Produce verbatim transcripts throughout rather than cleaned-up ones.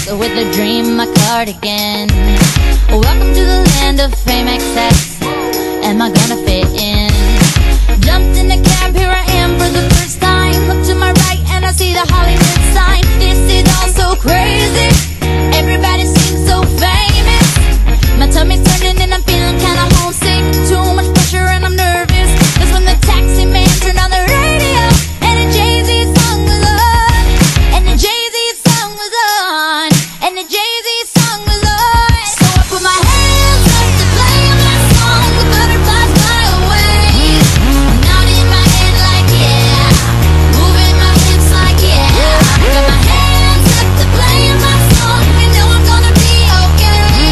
with a dream, my cardigan. Welcome to the land of fame excess. Am I gonna fit in? Jumped in a cab, here I am for the first time. Look to my right and I see the Hollywood sign. This is all so crazy. Everybody seems so famous. My tummy's turning and I'm feeling kinda homesick. Too much pressure and I'm nervous. That's when the taxi man turned on the radio and a Jay-Z song was on. And the Jay-Z song was on. And the Jay-Z song was on. So I put my hands up to play my song. The butterflies fly away. Nodding my head like yeah. Moving my hips like yeah. Got my hands up to play my song. You know I'm gonna be okay.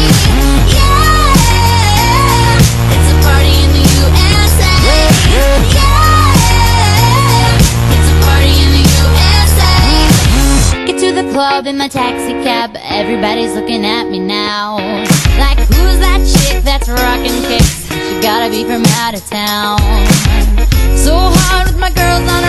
Yeah. It's a party in the U S A. Yeah. It's a party in the U S A. Get to the club in my taxi cab. Everybody's looking at me now. Like, who's that chick that's rockin' kicks? She gotta be from out of town. So hard with my girls on